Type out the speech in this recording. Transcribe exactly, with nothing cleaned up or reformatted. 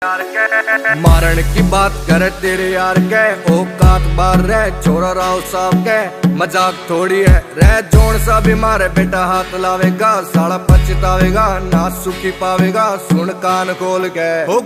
मारन की बात करे तेरे यार के औकात बार रह छोरा राव साहब के मजाक थोड़ी है रह जोन सा भी मारे बेटा हाथ लावेगा साला पछतावेगा ना सुखी पावेगा सुन कान खोल के।